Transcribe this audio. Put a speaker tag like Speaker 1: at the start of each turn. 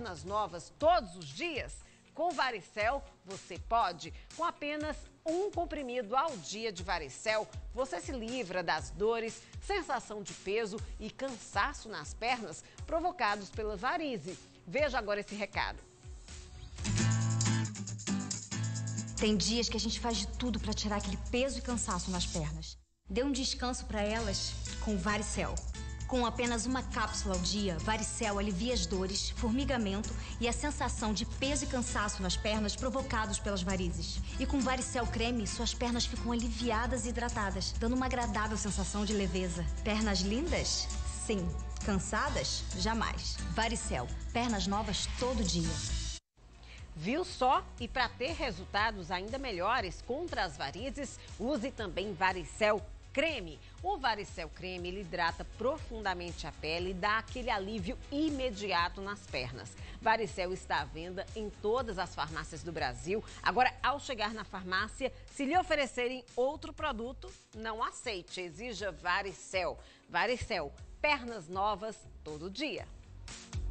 Speaker 1: pernas novas todos os dias? Com Varicel, você pode. Com apenas um comprimido ao dia de Varicel, você se livra das dores, sensação de peso e cansaço nas pernas provocados pela varize. Veja agora esse recado.
Speaker 2: Tem dias que a gente faz de tudo para tirar aquele peso e cansaço nas pernas. Dê um descanso para elas com o Varicel. Com apenas uma cápsula ao dia, Varicel alivia as dores, formigamento e a sensação de peso e cansaço nas pernas provocados pelas varizes. E com Varicel creme, suas pernas ficam aliviadas e hidratadas, dando uma agradável sensação de leveza. Pernas lindas? Sim. Cansadas? Jamais. Varicel, pernas novas todo dia.
Speaker 1: Viu só? E para ter resultados ainda melhores contra as varizes, use também Varicel Creme. O Varicel Creme ele hidrata profundamente a pele e dá aquele alívio imediato nas pernas. Varicel está à venda em todas as farmácias do Brasil. Agora, ao chegar na farmácia, se lhe oferecerem outro produto, não aceite. Exija Varicel. Varicel, pernas novas todo dia.